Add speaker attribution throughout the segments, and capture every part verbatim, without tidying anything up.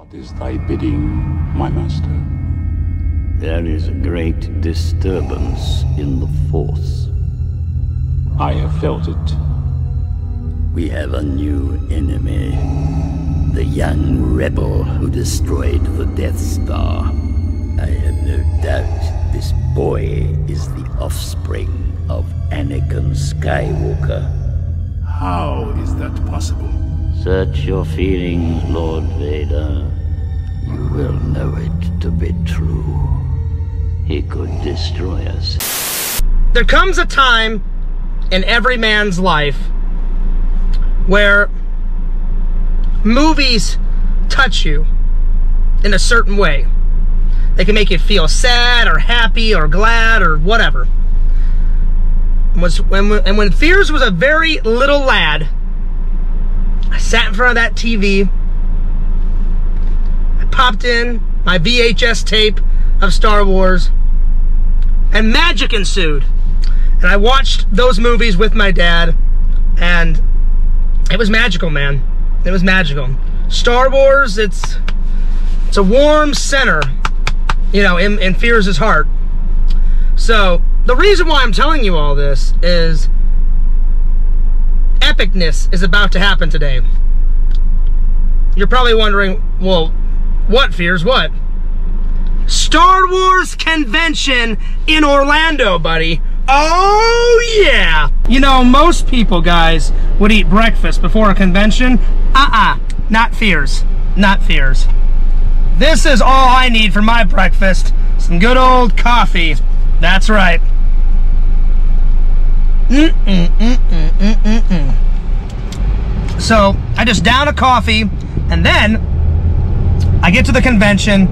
Speaker 1: What is thy bidding, my master?
Speaker 2: There is a great disturbance in the Force.
Speaker 1: I have felt it.
Speaker 2: We have a new enemy. The young rebel who destroyed the Death Star. I have no doubt this boy is the offspring of Anakin Skywalker.
Speaker 1: How is that possible?
Speaker 2: Search your feelings, Lord Vader. You will know it to be true. He could destroy us.
Speaker 3: There comes a time in every man's life where movies touch you in a certain way. They can make you feel sad or happy or glad or whatever. Was when and when Fears was a very little lad, I sat in front of that T V. I popped in my V H S tape of Star Wars, and magic ensued. And I watched those movies with my dad, and it was magical, man. It was magical. Star Wars, it's it's a warm center, you know, in, in Fears' heart. So the reason why I'm telling you all this is epicness is about to happen today. You're probably wondering, well, what, Fears, what? Star Wars convention in Orlando, buddy. Oh, yeah. You know, most people, guys, would eat breakfast before a convention. Uh-uh. Not Fears. Not Fears. This is all I need for my breakfast. Some good old coffee. That's right. Mm-mm, mm-mm, mm-mm, mm. So, I just down a coffee, and then I get to the convention,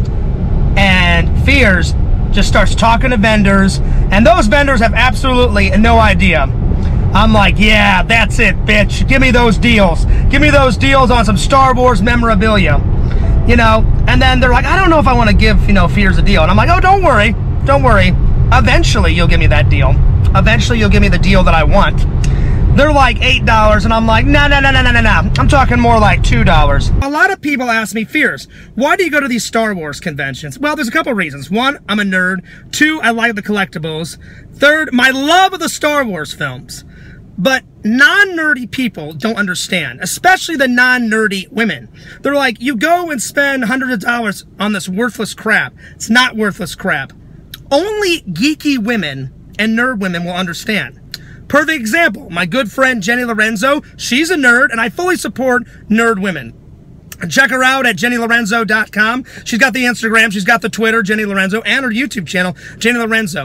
Speaker 3: and Fears just starts talking to vendors, and those vendors have absolutely no idea. I'm like, yeah, that's it, bitch. Give me those deals. Give me those deals on some Star Wars memorabilia. You know, and then they're like, I don't know if I want to give, you know, Fears a deal. And I'm like, oh, don't worry. Don't worry. Eventually, you'll give me that deal. Eventually, you'll give me the deal that I want. They're like eight dollars, and I'm like, no, no, no, no, no, no, no. I'm talking more like two dollars. A lot of people ask me, Fears, why do you go to these Star Wars conventions? Well, there's a couple reasons. One, I'm a nerd. Two, I like the collectibles. Third, my love of the Star Wars films. But non-nerdy people don't understand, especially the non-nerdy women. They're like, you go and spend hundreds of dollars on this worthless crap. It's not worthless crap. Only geeky women and nerd women will understand. Perfect example, my good friend Jenny Lorenzo, she's a nerd, and I fully support nerd women. Check her out at jenny lorenzo dot com. She's got the Instagram, she's got the Twitter, Jenny Lorenzo, and her YouTube channel, Jenny Lorenzo.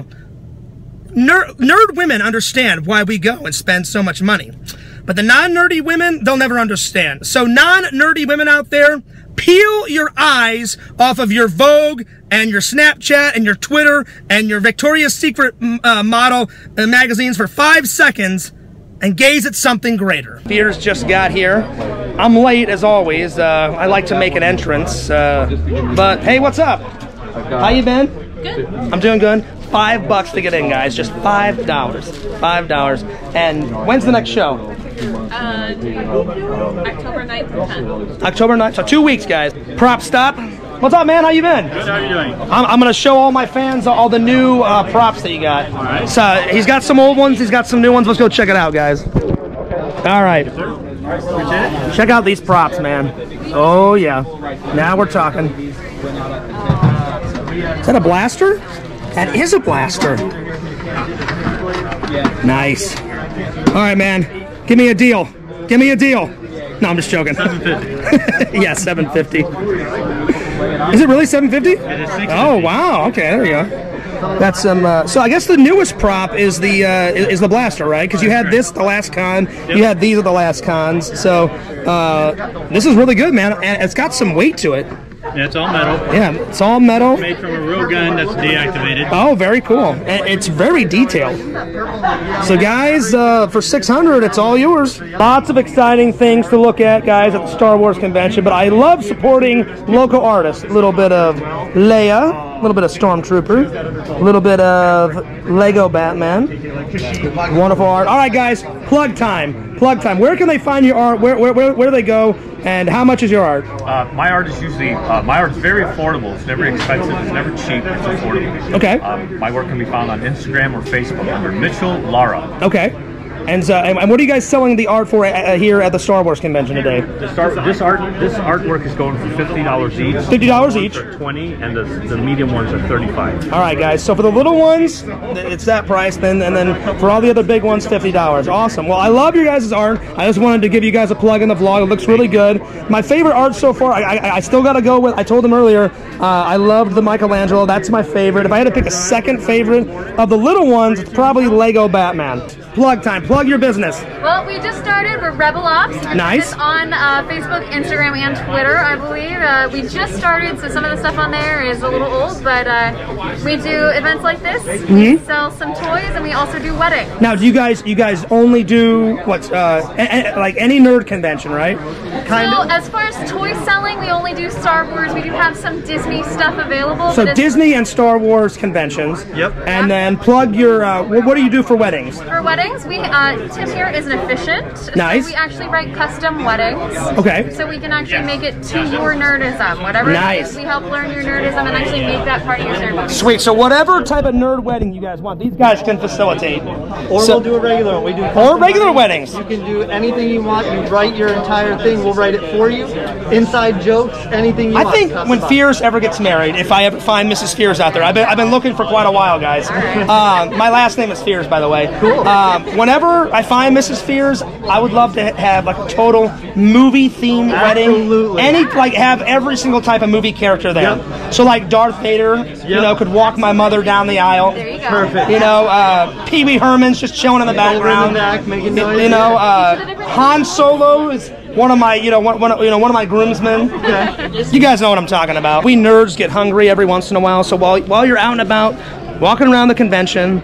Speaker 3: Nerd, nerd women understand why we go and spend so much money. But the non-nerdy women, they'll never understand. So non-nerdy women out there, peel your eyes off of your Vogue and your Snapchat and your Twitter and your Victoria's Secret uh, model uh, magazines for five seconds and gaze at something greater. Fears just got here. I'm late as always. Uh, I like to make an entrance. Uh, but hey, what's up? How you been?
Speaker 4: Good.
Speaker 3: I'm doing good. Five bucks to get in, guys. Just five dollars. Five dollars. And when's the next show?
Speaker 4: Uh, October ninth and tenth.
Speaker 3: October ninth. So two weeks, guys. Prop stop. What's up, man? How you been?
Speaker 5: Good. How you doing?
Speaker 3: I'm, I'm going to show all my fans all the new uh, props that you got.
Speaker 5: All right.
Speaker 3: So he's got some old ones. He's got some new ones. Let's go check it out, guys. All right.
Speaker 5: Appreciate it.
Speaker 3: Check out these props, man. Oh, yeah. Now we're talking. Is that a blaster? That is a blaster. Nice. All right, man. Give me a deal. Give me a deal. No, I'm just joking.
Speaker 5: seven fifty.
Speaker 3: Yeah, seven fifty. Is it really seven fifty?
Speaker 5: It is six fifty.
Speaker 3: Oh, wow. Okay, there you go. That's some. Um, uh, so I guess the newest prop is the uh, is the blaster, right? Because you had this at the last con. You had these at the last cons. So uh, this is really good, man. And it's got some weight to it.
Speaker 5: Yeah, it's all metal.
Speaker 3: Yeah, it's all metal.
Speaker 5: Made from a real gun that's deactivated.
Speaker 3: Oh, very cool. And it's very detailed. So guys, uh, for six hundred, it's all yours. Lots of exciting things to look at, guys, at the Star Wars convention. But I love supporting local artists. A little bit of Leia, a little bit of Stormtrooper, a little bit of Lego Batman. Wonderful art. All right, guys, plug time. Plug time. Where can they find your art? Where, where, where, where do they go And how much is your art?
Speaker 5: Uh, my art is usually, uh, my art is very affordable. It's never expensive, it's never cheap, it's affordable.
Speaker 3: Okay.
Speaker 5: Um, my work can be found on Instagram or Facebook under Mitchell Lara.
Speaker 3: Okay. And, uh, and what are you guys selling the art for uh, here at the Star Wars convention today?
Speaker 5: The start, this art, this artwork is going for fifty dollars each.
Speaker 3: Fifty dollars each.
Speaker 5: Are twenty, and the the medium ones are thirty-five.
Speaker 3: All right, guys. So for the little ones, it's that price. Then and then for all the other big ones, fifty dollars. Awesome. Well, I love your guys' art. I just wanted to give you guys a plug in the vlog. It looks really good. My favorite art so far, I I, I still got to go with. I told them earlier. Uh, I loved the Michelangelo. That's my favorite. If I had to pick a second favorite of the little ones, it's probably Lego Batman. Plug time. Plug your business.
Speaker 4: Well, we just started. We're Rebel Ops.
Speaker 3: Nice.
Speaker 4: On uh, Facebook, Instagram, and Twitter, I believe. Uh, we just started, so some of the stuff on there is a little old, but uh, we do events like this. Mm-hmm. We sell some toys, and we also do weddings.
Speaker 3: Now, do you guys you guys only do what uh, a, a, like any nerd convention, right? Kind
Speaker 4: so,
Speaker 3: of.
Speaker 4: as far as toy selling, we only do Star Wars. We do have some Disney stuff available.
Speaker 3: So
Speaker 4: but
Speaker 3: Disney and Star Wars conventions.
Speaker 5: Yep.
Speaker 3: And then plug your. Uh, what, what do you do for weddings?
Speaker 4: For weddings, we uh, Tim here is an efficient.
Speaker 3: Nice.
Speaker 4: So we actually write custom weddings.
Speaker 3: Okay.
Speaker 4: So we can actually make it to your nerdism, whatever
Speaker 3: Nice.
Speaker 4: it is. We help learn your nerdism and actually make that part of your ceremony.
Speaker 3: Sweet. So whatever type of nerd wedding you guys want, these guys can facilitate.
Speaker 6: Or
Speaker 3: So-
Speaker 6: we'll do a regular one. We do
Speaker 3: Or
Speaker 6: custom
Speaker 3: regular weddings.
Speaker 6: You can do anything you want. You write your entire thing. We'll write it for you. Inside jokes, anything you
Speaker 3: I
Speaker 6: want.
Speaker 3: think
Speaker 6: Custom
Speaker 3: when
Speaker 6: box.
Speaker 3: Fears ever gets married, if I ever find Missus Fears out there, I've been, I've been looking for quite a while, guys. Um, my last name is Fears, by the way.
Speaker 6: Cool.
Speaker 3: Um, whenever I find Missus Fears, I would love to have like a total movie themed wedding.
Speaker 6: Absolutely.
Speaker 3: Any like have every single type of movie character there.
Speaker 6: Yep.
Speaker 3: So like Darth Vader, you
Speaker 6: Yep.
Speaker 3: know, could walk my mother down the aisle.
Speaker 4: There you go.
Speaker 6: Perfect.
Speaker 3: You know, uh, Pee Wee Herman's just chilling in the
Speaker 6: Over in the
Speaker 3: background.
Speaker 6: back, making noise.
Speaker 3: You know, uh, Han Solo is one of my, you know, one, one, you know, one of my groomsmen. You guys know what I'm talking about. We nerds get hungry every once in a while, so while while you're out and about, walking around the convention,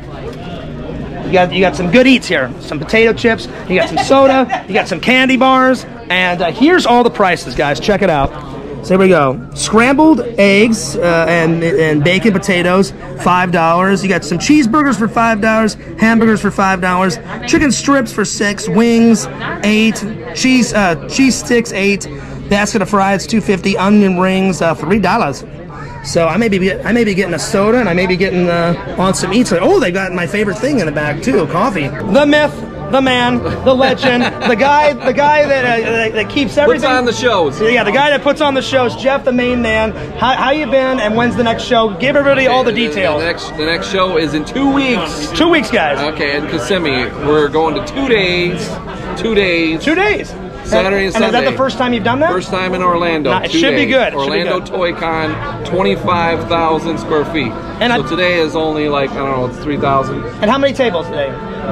Speaker 3: you got you got some good eats here. Some potato chips. You got some soda. You got some candy bars. And uh, here's all the prices, guys. Check it out. So here we go. Scrambled eggs uh, and and bacon potatoes, five dollars. You got some cheeseburgers for five dollars, hamburgers for five dollars, chicken strips for six, wings eight, cheese uh, cheese sticks eight, basket of fries two fifty, onion rings uh, three dollars. So I may be I may be getting a soda and I may be getting uh, on some eats. Oh, they got my favorite thing in the back too, coffee. The myth, the man, the legend, the guy, the guy that uh, that, that keeps everything.
Speaker 7: Puts on the shows.
Speaker 3: Yeah, the guy that puts on the shows, Jeff, the main man. How, how you been, and when's the next show? Give everybody all the details.
Speaker 7: The next, the next show is in two weeks.
Speaker 3: Two weeks, guys.
Speaker 7: Okay, in Kissimmee. We're going to two days. Two days.
Speaker 3: Two days.
Speaker 7: Saturday and
Speaker 3: And is that
Speaker 7: Sunday.
Speaker 3: the first time you've done that?
Speaker 7: First time in Orlando.
Speaker 3: Nah, it
Speaker 7: two
Speaker 3: should be
Speaker 7: days.
Speaker 3: good. It should be
Speaker 7: Orlando
Speaker 3: good.
Speaker 7: Toy Con, twenty-five thousand square feet.
Speaker 3: And
Speaker 7: so
Speaker 3: I-
Speaker 7: today is only like, I don't know, it's three thousand.
Speaker 3: And how many tables today?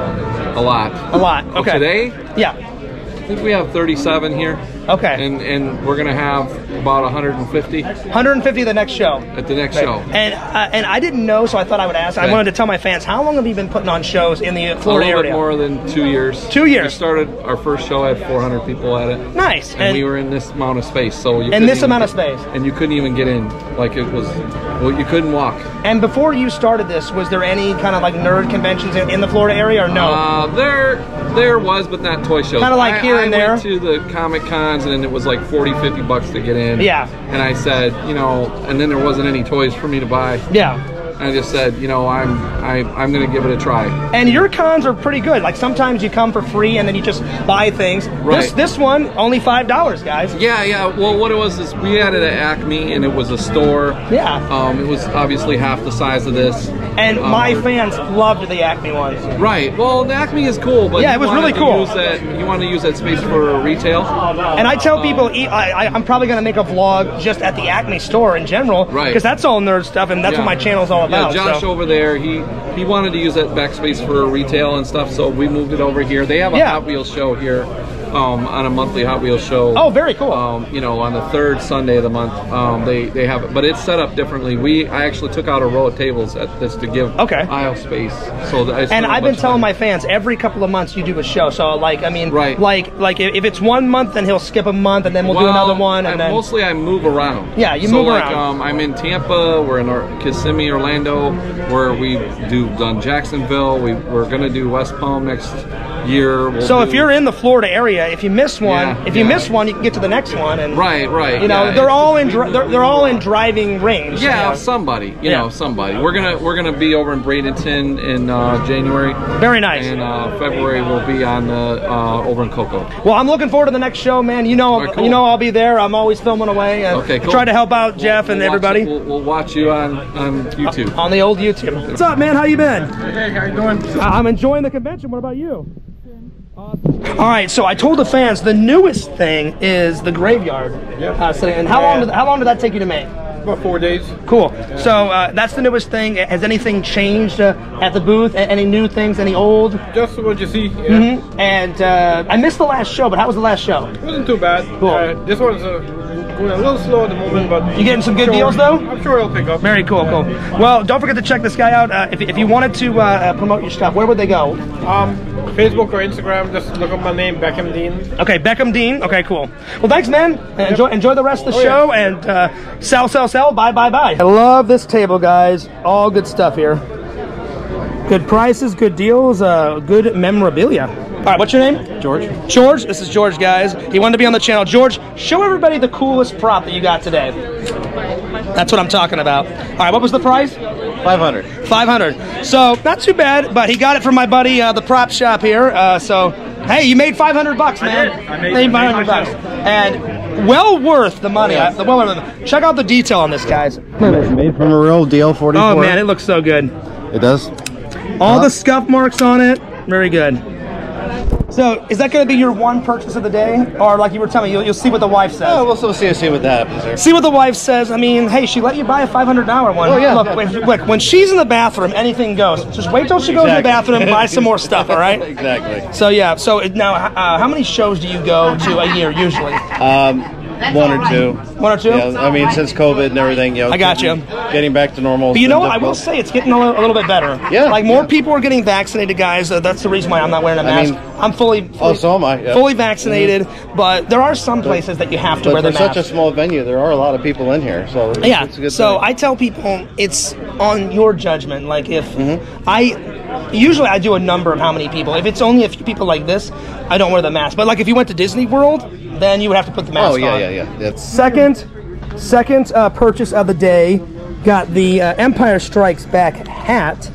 Speaker 7: A lot.
Speaker 3: A lot.
Speaker 7: Oh,
Speaker 3: Okay.
Speaker 7: today?
Speaker 3: Yeah.
Speaker 7: I think we have thirty-seven here.
Speaker 3: Okay.
Speaker 7: And and we're going to have about one hundred fifty
Speaker 3: one hundred fifty the next show.
Speaker 7: at the next
Speaker 3: Right.
Speaker 7: show.
Speaker 3: And uh, and I didn't know, so I thought I would ask. I
Speaker 7: Okay.
Speaker 3: wanted to tell my fans, how long have you been putting on shows in the
Speaker 7: A
Speaker 3: Florida
Speaker 7: little bit
Speaker 3: area?
Speaker 7: more than two years.
Speaker 3: Two years.
Speaker 7: We started our first show at four hundred people at it.
Speaker 3: Nice.
Speaker 7: And, we were in this amount of space, so you
Speaker 3: In
Speaker 7: couldn't
Speaker 3: this
Speaker 7: even
Speaker 3: amount of
Speaker 7: get-
Speaker 3: space.
Speaker 7: and you couldn't even get in. Like it was, well, you couldn't walk.
Speaker 3: And before you started this, was there any kind of like nerd conventions in, in the Florida area, or no?
Speaker 7: Uh, there, there was, but not toy shows.
Speaker 3: Kinda like
Speaker 7: I-
Speaker 3: here
Speaker 7: I
Speaker 3: and there?
Speaker 7: went to the Comic Cons, and it was like forty, fifty bucks to get in.
Speaker 3: Yeah.
Speaker 7: And I said, you know, and then there wasn't any toys for me to buy.
Speaker 3: Yeah.
Speaker 7: And I just said, you know, I'm, I, I'm gonna give it a try.
Speaker 3: And your cons are pretty good. Like sometimes you come for free and then you just buy things. This
Speaker 7: Right.
Speaker 3: this one only five dollars, guys.
Speaker 7: Yeah, yeah. Well, what it was is we had it at Acme, and it was a store.
Speaker 3: Yeah.
Speaker 7: Um, it was obviously half the size of this.
Speaker 3: And
Speaker 7: Um,
Speaker 3: my fans loved the Acme ones.
Speaker 7: Right. Well, the Acme is cool, but
Speaker 3: Yeah,
Speaker 7: you
Speaker 3: it was
Speaker 7: wanted
Speaker 3: really
Speaker 7: to
Speaker 3: cool.
Speaker 7: Use that, you want to use that space for retail.
Speaker 3: And I tell people, e- I, I, I'm probably going to make a vlog just at the Acme store in general.
Speaker 7: Right.
Speaker 3: Because that's all nerd stuff, and that's
Speaker 7: Yeah.
Speaker 3: what my channel's all about.
Speaker 7: Yeah, Josh
Speaker 3: so.
Speaker 7: over there, he he wanted to use that back space for retail and stuff, so we moved it over here. They have a
Speaker 3: Yeah.
Speaker 7: Hot Wheels show here, um, on a monthly Hot Wheels show.
Speaker 3: Oh, very cool.
Speaker 7: Um, you know, on the third Sunday of the month, um, they they have it, but it's set up differently. We I actually took out a row of tables at this to give
Speaker 3: Okay.
Speaker 7: aisle space. So that I spent
Speaker 3: And
Speaker 7: a
Speaker 3: I've been
Speaker 7: bunch of
Speaker 3: telling
Speaker 7: time.
Speaker 3: my fans every couple of months you do a show. So like, I mean,
Speaker 7: Right.
Speaker 3: like like if if it's one month, then he'll skip a month, and then we'll do
Speaker 7: Well,
Speaker 3: another one, and
Speaker 7: I-
Speaker 3: then
Speaker 7: mostly I move around.
Speaker 3: Yeah, you
Speaker 7: so
Speaker 3: move
Speaker 7: like,
Speaker 3: around.
Speaker 7: Um, I'm in Tampa. We're in our Kissimmee, Orlando, where we do done Jacksonville. We we're gonna do West Palm next year. We'll
Speaker 3: so
Speaker 7: do,
Speaker 3: if you're in the Florida area, if you miss one,
Speaker 7: Yeah,
Speaker 3: if you
Speaker 7: yeah.
Speaker 3: miss one, you can get to the next one. And
Speaker 7: right, right.
Speaker 3: You know,
Speaker 7: yeah.
Speaker 3: they're all in dri- they're, they're all in driving range.
Speaker 7: Yeah,
Speaker 3: you know.
Speaker 7: somebody. You
Speaker 3: Yeah.
Speaker 7: know, somebody. We're gonna we're gonna be over in Bradenton in uh, January.
Speaker 3: Very nice.
Speaker 7: And uh, February we'll be on the uh, over in Cocoa.
Speaker 3: Well, I'm looking forward to the next show, man. You know,
Speaker 7: Right, cool.
Speaker 3: you know, I'll be there. I'm always filming away. And
Speaker 7: Okay, cool.
Speaker 3: Try to help out Jeff and
Speaker 7: We'll watch
Speaker 3: everybody
Speaker 7: it- We'll, we'll watch you on on YouTube.
Speaker 3: on the old YouTube. What's up, man? How you been?
Speaker 8: Hey, how you doing?
Speaker 3: I'm enjoying the convention. What about you? Awesome. All right, so I told the fans the newest thing is the graveyard.
Speaker 8: Yeah.
Speaker 3: Uh, so, and how long did how long did that take you to make?
Speaker 8: About four days.
Speaker 3: Cool. So uh, that's the newest thing. Has anything changed uh, at the booth? A- Any new things? Any old?
Speaker 8: Just what you see. Yeah.
Speaker 3: Mm-hmm. And uh, I missed the last show, but how was the last show?
Speaker 8: It wasn't too bad.
Speaker 3: Cool.
Speaker 8: Uh, this one's uh, going a little slow at the moment, but
Speaker 3: You getting some good
Speaker 8: I'm sure-
Speaker 3: deals, though?
Speaker 8: I'm sure it'll pick up.
Speaker 3: Very cool, cool. Well, don't forget to check this guy out. Uh, if, if you wanted to uh, uh, promote your stuff, where would they go?
Speaker 8: Um, Facebook or Instagram, just look up my name, Beckham Dean.
Speaker 3: Okay, Beckham Dean. Okay, cool. Well, thanks, man. Enjoy, enjoy the rest of the
Speaker 8: Oh,
Speaker 3: show, and uh, sell, sell, sell. Bye, bye, bye. I love this table, guys. All good stuff here. Good prices, good deals, uh, good memorabilia. All right, what's your name?
Speaker 9: George.
Speaker 3: George. This is George, guys. He wanted to be on the channel. George, show everybody the coolest prop that you got today. That's what I'm talking about. All right, what was the price?
Speaker 9: five hundred.
Speaker 3: five hundred. So not too bad, but he got it from my buddy, uh, the prop shop here. Uh, so hey, you made five hundred bucks, man.
Speaker 5: I did. I made-
Speaker 3: made five hundred
Speaker 5: I
Speaker 3: bucks,
Speaker 5: made
Speaker 3: and well worth the money.
Speaker 9: Yeah.
Speaker 3: I- the well worth the- Check out the detail on this, guys.
Speaker 9: Made from a real D L forty-four.
Speaker 3: Oh man, it looks so good.
Speaker 9: It does.
Speaker 3: All
Speaker 9: Huh?
Speaker 3: the scuff marks on it, very good. So is that going to be your one purchase of the day, or like you were telling me, you'll, you'll see what the wife says?
Speaker 9: Oh, we'll still see, see what that happens there.
Speaker 3: See what the wife says. I mean, hey, she let you buy a five hundred dollar one.
Speaker 9: Oh, yeah.
Speaker 3: Look, when, look, when she's in the bathroom, anything goes. Just wait till she goes to the
Speaker 9: Exactly.
Speaker 3: bathroom and buy some more stuff, all right?
Speaker 9: Exactly.
Speaker 3: So, yeah. So, it- now, uh, how many shows do you go to a year, usually?
Speaker 9: Um, one or two.
Speaker 3: One or two?
Speaker 9: Yeah, I mean, since COVID and everything, you know,
Speaker 3: I got you.
Speaker 9: Getting back to normal.
Speaker 3: But you know what? I will say it's getting a little, a little bit better.
Speaker 9: Yeah,
Speaker 3: Like, more
Speaker 9: yeah.
Speaker 3: people are getting vaccinated, guys. Uh, that's the reason why I'm not wearing a
Speaker 9: I
Speaker 3: mask.
Speaker 9: mean-
Speaker 3: I'm fully, fully,
Speaker 9: Oh, so am I. Yeah.
Speaker 3: fully vaccinated, but there are some places that you have to
Speaker 9: But
Speaker 3: wear the
Speaker 9: for
Speaker 3: mask.
Speaker 9: such a small venue, there are a lot of people in here, so it's,
Speaker 3: Yeah.
Speaker 9: it's a good
Speaker 3: So
Speaker 9: thing.
Speaker 3: I tell people it's on your judgment. Like if
Speaker 9: Mm-hmm.
Speaker 3: I usually I do a number of how many people. If it's only a few people like this, I don't wear the mask. But like if you went to Disney World, then you would have to put the mask
Speaker 9: Oh yeah,
Speaker 3: on.
Speaker 9: yeah, yeah. That's
Speaker 3: Second, second uh, purchase of the day, got the uh, Empire Strikes Back hat.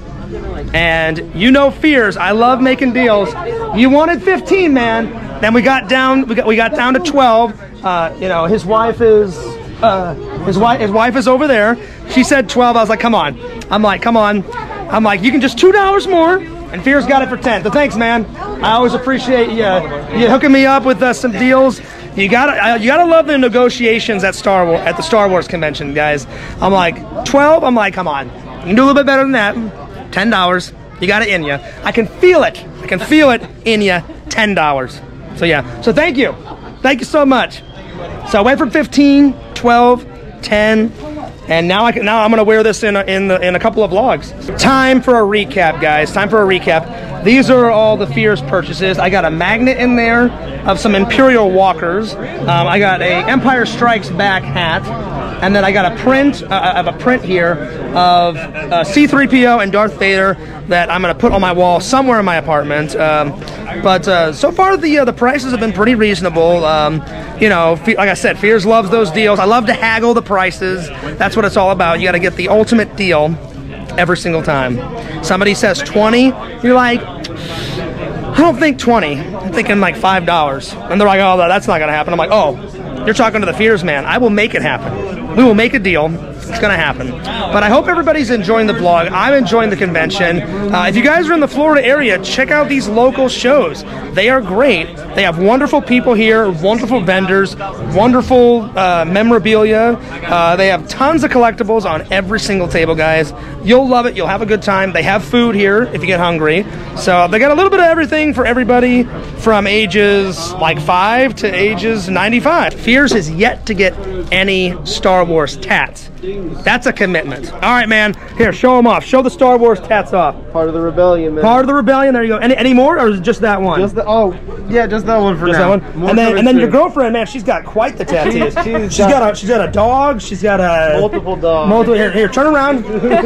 Speaker 3: And you know Fears, I love making deals. You wanted fifteen, man. Then we got down we got we got down to twelve. Uh, you know, his wife is uh, his wife his wife is over there. She said twelve. I was like, come on. I'm like, come on. I'm like, you can just two dollars more. And Fears got it for ten. So thanks, man. I always appreciate you you hooking me up with uh, some deals. You gotta, uh, you gotta love the negotiations at Star Wars at the Star Wars convention, guys. I'm like twelve. I'm like, come on, you can do a little bit better than that. Ten dollars. You got it in you. I can feel it. I can feel it in you. Ten dollars. So yeah. So thank you, thank you so much. So I went from fifteen, twelve, ten, and now I can, now I'm gonna wear this in a, in the, in a couple of vlogs. Time for a recap, guys. Time for a recap. These are all the Fears purchases. I got a magnet in there of some Imperial Walkers. Um, I got a Empire Strikes Back hat, and then I got a print uh, of a print here of uh, C three P O and Darth Vader that I'm gonna put on my wall somewhere in my apartment. Um, but uh, so far the uh, the prices have been pretty reasonable. Um, you know, like I said, Fears loves those deals. I love to haggle the prices. That's what it's all about. You got to get the ultimate deal every single time. Somebody says twenty, you're like, I don't think twenty. I'm thinking like five dollars. And they're like, oh, that's not gonna happen. I'm like, oh, you're talking to the Fears man. I will make it happen. We will make a deal. It's gonna happen. But I hope everybody's enjoying the vlog. I'm enjoying the convention. Uh, if you guys are in the Florida area, check out these local shows. They are great. They have wonderful people here, wonderful vendors, wonderful uh, memorabilia. Uh, they have tons of collectibles on every single table, guys. You'll love it. You'll have a good time. They have food here if you get hungry. So they got a little bit of everything for everybody from ages like five to ages ninety-five. Fears has yet to get any Star Wars tats.
Speaker 8: tattoos.
Speaker 3: That's a commitment. All right, man. Here, show them off. Show the Star Wars tats off.
Speaker 6: Part of the rebellion, man.
Speaker 3: Part of the rebellion. There you go. Any, any more, or is it just that one?
Speaker 6: Just the, oh, yeah, just that one for
Speaker 3: just
Speaker 6: now.
Speaker 3: that one.
Speaker 6: More
Speaker 3: and then, and then
Speaker 6: soon.
Speaker 3: your girlfriend, man, she's got quite the tattoos.
Speaker 6: She's, she's
Speaker 3: she's
Speaker 6: got,
Speaker 3: got a she's got a dog. She's got a
Speaker 6: multiple dogs.
Speaker 3: Multiple. Here, here, turn around.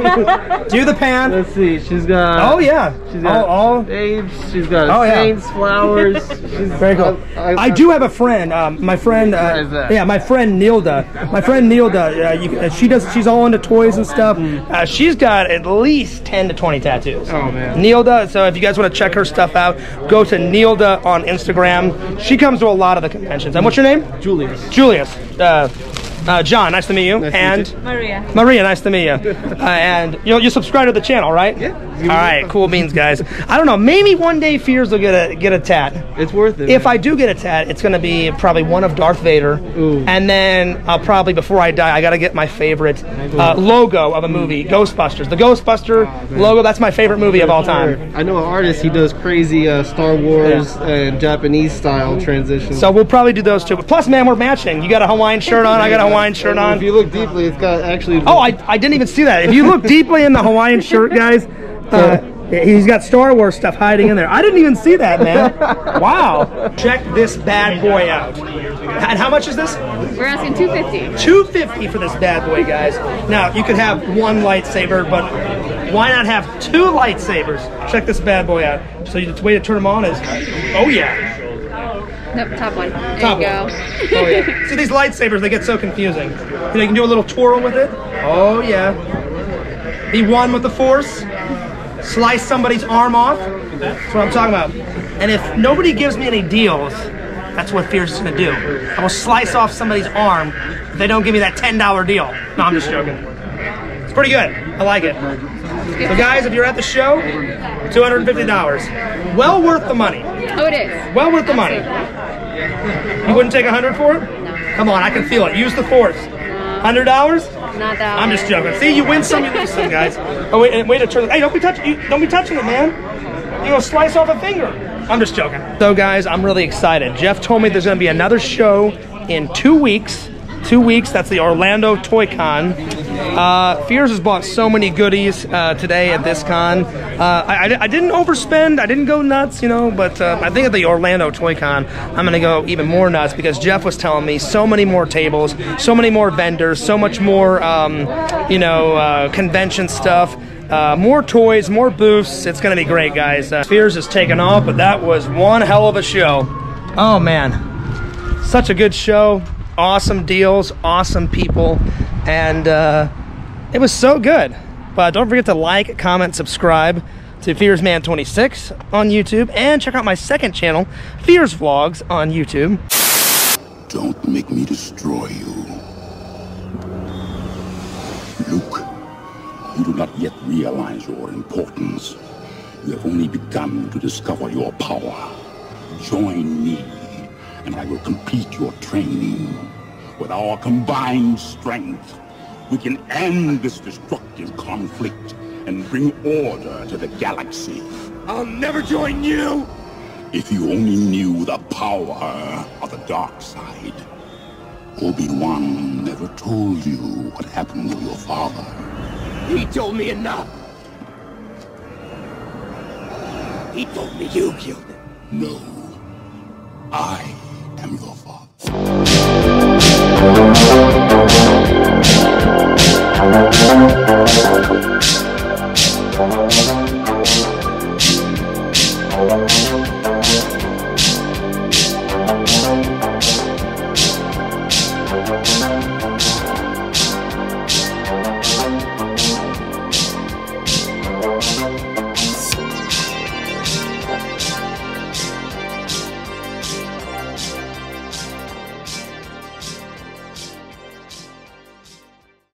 Speaker 3: Do the pan.
Speaker 6: Let's see. She's got.
Speaker 3: Oh yeah.
Speaker 6: She's got
Speaker 3: all, all
Speaker 6: babes. She's got
Speaker 3: oh,
Speaker 6: saints,
Speaker 3: yeah.
Speaker 6: flowers. She's,
Speaker 3: very cool. I, I, I do have a friend. Um, my friend. Uh, yeah, my friend Nilda. My friend Nilda. Uh, you, uh, she does. She's all into toys and stuff. Uh, she's got at least ten to twenty tattoos.
Speaker 6: Oh man.
Speaker 3: Nilda. So if you guys want to check her stuff out, go to Nilda on Instagram. She comes to a lot of the conventions. And what's your name?
Speaker 6: Julius.
Speaker 3: Julius. Uh, Uh, John, nice to meet you.
Speaker 6: Nice
Speaker 3: and
Speaker 6: to meet you.
Speaker 4: Maria.
Speaker 3: Maria, nice to meet you. Uh, and you know, you subscribe to the channel, right?
Speaker 6: Yeah.
Speaker 3: All right, cool beans, guys. I don't know. Maybe one day Fears will get a get a tat.
Speaker 6: It's worth it.
Speaker 3: If
Speaker 6: man.
Speaker 3: I do get a tat, it's gonna be probably one of Darth Vader.
Speaker 6: Ooh.
Speaker 3: And then I'll probably, before I die, I gotta get my favorite uh, logo of a movie, Ghostbusters. The Ghostbuster oh, logo. That's my favorite movie of all time.
Speaker 6: I know an artist. He does crazy uh, Star Wars yeah. and Japanese style transitions.
Speaker 3: So we'll probably do those two. But plus, man, we're matching. You got a Hawaiian shirt on. I got a Hawaiian shirt on.
Speaker 6: If you look deeply, it's got actually.
Speaker 3: Oh, I, I didn't even see that. If you look deeply in the Hawaiian shirt, guys, uh, he's got Star Wars stuff hiding in there. I didn't even see that, man. Wow. Check this bad boy out. And how much is this?
Speaker 4: We're asking two fifty.
Speaker 3: two fifty for this bad boy, guys. Now, you could have one lightsaber, but why not have two lightsabers? Check this bad boy out. So the way to turn them on is, oh yeah.
Speaker 4: Nope, top one. There
Speaker 3: Top
Speaker 4: you go.
Speaker 3: one. Oh yeah. See, these lightsabers, they get so confusing. You know, you can do a little twirl with it. Oh yeah. Be one with the Force. Slice somebody's arm off. That's what I'm talking about. And if nobody gives me any deals, that's what Fierce is gonna do. I will slice off somebody's arm if they don't give me that ten dollar deal. No, I'm just joking. It's pretty good. I like it. So guys, if you're at the show, two hundred fifty dollars. Well worth the money.
Speaker 4: Oh, it is.
Speaker 3: Well worth the money. You wouldn't take a hundred for it?
Speaker 4: No.
Speaker 3: Come on, I can feel it. Use the Force. Hundred dollars?
Speaker 4: Not that
Speaker 3: I'm
Speaker 4: one.
Speaker 3: just joking. See, you win some, you lose some, guys. Oh wait, and wait to turn. Hey, don't be touching. You, don't be touching it, man. You're gonna slice off a finger. I'm just joking. So, guys, I'm really excited. Jeff told me there's gonna be another show in two weeks. Two weeks. That's the Orlando Toy Con. Uh, Fears has bought so many goodies uh, today at this con. Uh, I, I, I didn't overspend. I didn't go nuts, you know, but uh, I think at the Orlando Toy Con, I'm going to go even more nuts because Jeff was telling me so many more tables, so many more vendors, so much more, um, you know, uh, convention stuff. Uh, more toys, more booths. It's going to be great, guys. Uh, Fears is taking off, but that was one hell of a show. Oh, man. Such a good show. Awesome deals, awesome people, and uh, it was so good. But don't forget to like, comment, subscribe to Fears Man twenty-six on YouTube, and check out my second channel, Fears Vlogs, on YouTube.
Speaker 1: Don't make me destroy you. Luke, you do not yet realize your importance. You have only begun to discover your power. Join me, and I will complete your training. With our combined strength, we can end this destructive conflict and bring order to the galaxy.
Speaker 10: I'll never join you!
Speaker 1: If you only knew the power of the dark side. Obi-Wan never told you what happened to your father.
Speaker 10: He told me enough. He told me you killed him.
Speaker 1: No. I am your